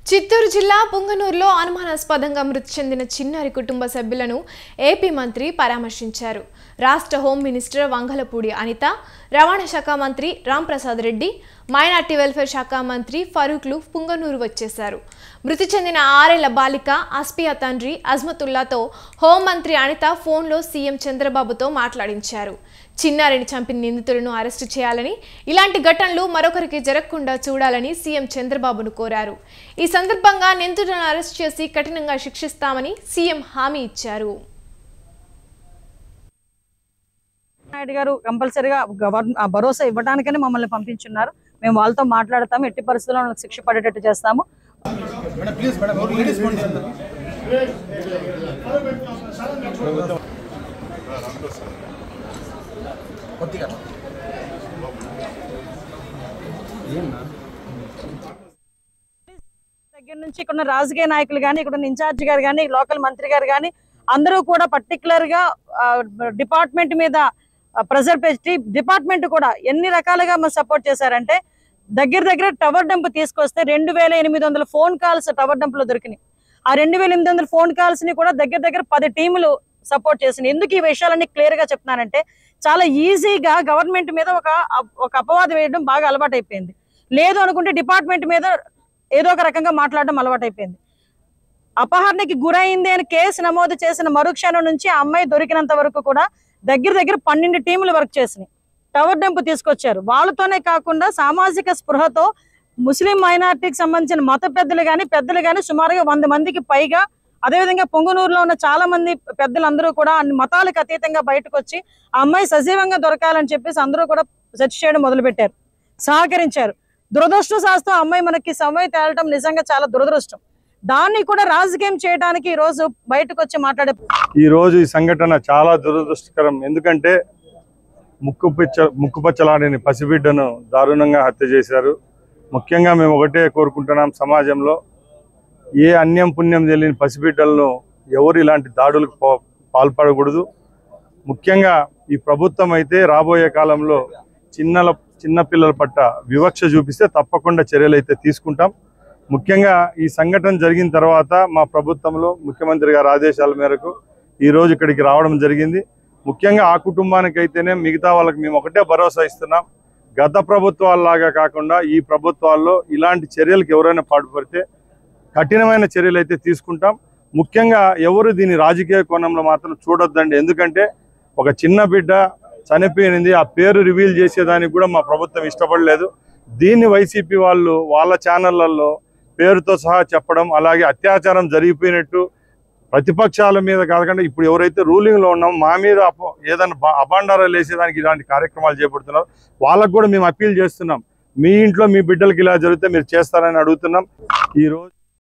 చిత్తూరు జిల్లా పుంగనూరులో అనుమానాస్పదంగా మృతి చెందిన చిన్నారి కుటుంబ సభ్యులను ఏపీ మంత్రి పరామర్శించారు. రాష్ట్ర హోం మినిస్టర్ వంగలపూడి అనిత, రవాణా శాఖ మంత్రి రాంప్రసాద్ రెడ్డి, మైనార్టీ వెల్ఫేర్ శాఖ మంత్రి ఫరూక్లు పుంగనూరు వచ్చేశారు. మృతి చెందిన 6 ఏళ్ల బాలిక అస్పియా తండ్రి అజ్మతుల్లాతో హోంమంత్రి అనిత ఫోన్లో సీఎం చంద్రబాబుతో మాట్లాడించారు. చిన్నారిని చంపిన నిందితులను అరెస్టు చేయాలని, ఇలాంటి ఘటనలు మరొకరికి జరగకుండా చూడాలని సీఎం చంద్రబాబును కోరారు. ఈ సందర్భంగా నిందితులను అరెస్ట్ చేసి కఠినంగా శిక్షిస్తామని సీఎం హామీ ఇచ్చారు. నాయుడు గారు కంపల్సరీగా భరోసా ఇవ్వడానికనే మమ్మల్ని పంపించున్నారు. మేము వాళ్ళతో మాట్లాడతాము, ఎట్టి పరిస్థితుల్లో వాళ్ళకి శిక్ష పడేటట్టు చేస్తాము. దగ్గర నుంచి ఇక్కడ రాజకీయ నాయకులు కానీ, ఇక్కడ ఇన్ఛార్జ్ గారు కానీ, లోకల్ మంత్రి గారు కానీ అందరూ కూడా పర్టికులర్ గా డిపార్ట్మెంట్ మీద ప్రెజర్ పెట్టి డిపార్ట్మెంట్ కూడా ఎన్ని రకాలుగా సపోర్ట్ చేశారంటే, దగ్గర టవర్ డంప్ తీసుకొస్తే 2800 ఫోన్ కాల్స్ టవర్ డంప్ లో దొరికినాయి. ఆ 2800 ఫోన్ కాల్స్ ని కూడా దగ్గర 10 టీములు సపోర్ట్ చేసినాయి. ఎందుకు ఈ విషయాలన్నీ క్లియర్ గా చెప్తున్నానంటే, చాలా ఈజీగా గవర్నమెంట్ మీద ఒక అపవాదం వేయడం బాగా అలవాటు అయిపోయింది. లేదు అనుకుంటే డిపార్ట్మెంట్ మీద ఏదో ఒక రకంగా మాట్లాడడం అలవాటు అయిపోయింది. అపహరణకి గురైంది అని కేసు నమోదు చేసిన మరుక్షణం నుంచి ఆ అమ్మాయి దొరికినంత వరకు కూడా దగ్గర 12 టీములు వర్క్ చేసినాయి. టవర్ డంప్ తీసుకొచ్చారు. వాళ్ళతోనే కాకుండా సామాజిక స్పృహతో ముస్లిం మైనార్టీకి సంబంధించిన మత పెద్దలు కానీ సుమారుగా 100 మందికి పైగా, అదేవిధంగా పొంగనూరులో ఉన్న చాలా మంది పెద్దలందరూ కూడా అన్ని మతాలకు అతీతంగా బయటకు వచ్చి ఆ అమ్మాయి సజీవంగా దొరకాలని చెప్పేసి అందరూ కూడా సెర్చ్ చేయడం మొదలుపెట్టారు, సహకరించారు. దురదృష్టశాస్త్రం అమ్మాయి మనకి సమయం తేలటం నిజంగా చాలా దురదృష్టం. దాన్ని కూడా రాజకీయం చేయడానికి ఈ రోజు బయటకు వచ్చి మాట్లాడే ఈ రోజు ఈ సంఘటన చాలా దురదృష్టకరం. ఎందుకంటే ముక్కుపచ్చలాడిని పసిబిడ్డను దారుణంగా హత్య చేశారు. ముఖ్యంగా మేము ఒకటే కోరుకుంటున్నాం, సమాజంలో ఏ అన్యం పుణ్యం తెలియని పసిబిడ్డలను ఎవరు ఇలాంటి దాడులకు పాల్పడకూడదు. ముఖ్యంగా ఈ ప్రభుత్వం అయితే రాబోయే కాలంలో చిన్న పిల్లల పట్ల వివక్ష చూపిస్తే తప్పకుండా చర్యలు అయితే తీసుకుంటాం. ముఖ్యంగా ఈ సంఘటన జరిగిన తర్వాత మా ప్రభుత్వంలో ముఖ్యమంత్రి గారి ఆదేశాల మేరకు ఈరోజు ఇక్కడికి రావడం జరిగింది. ముఖ్యంగా ఆ కుటుంబానికి అయితేనే మిగతా వాళ్ళకి మేము ఒకటే భరోసా ఇస్తున్నాం, గత ప్రభుత్వాల్లాగా కాకుండా ఈ ప్రభుత్వాల్లో ఇలాంటి చర్యలకు ఎవరైనా పాటుపడితే కఠినమైన చర్యలు అయితే తీసుకుంటాం. ముఖ్యంగా ఎవరు దీన్ని రాజకీయ కోణంలో మాత్రం చూడొద్దండి. ఎందుకంటే ఒక చిన్న బిడ్డ చనిపోయింది, ఆ పేరు రివీల్ చేసేదానికి కూడా మా ప్రభుత్వం ఇష్టపడలేదు. దీన్ని వైసీపీ వాళ్ళు వాళ్ళ ఛానళ్లలో పేరుతో సహా చెప్పడం, అలాగే అత్యాచారం జరిగిపోయినట్టు ప్రతిపక్షాల మీద కాకుండా ఇప్పుడు ఎవరైతే రూలింగ్లో ఉన్నామో మా మీద ఏదైనా అభాండారాలు వేసేదానికి ఇలాంటి కార్యక్రమాలు చేపడుతున్నారు. వాళ్ళకు కూడా మేము అప్పీల్ చేస్తున్నాం, మీ ఇంట్లో మీ బిడ్డలకి ఇలా జరిగితే మీరు చేస్తారని అడుగుతున్నాం. ఈరోజు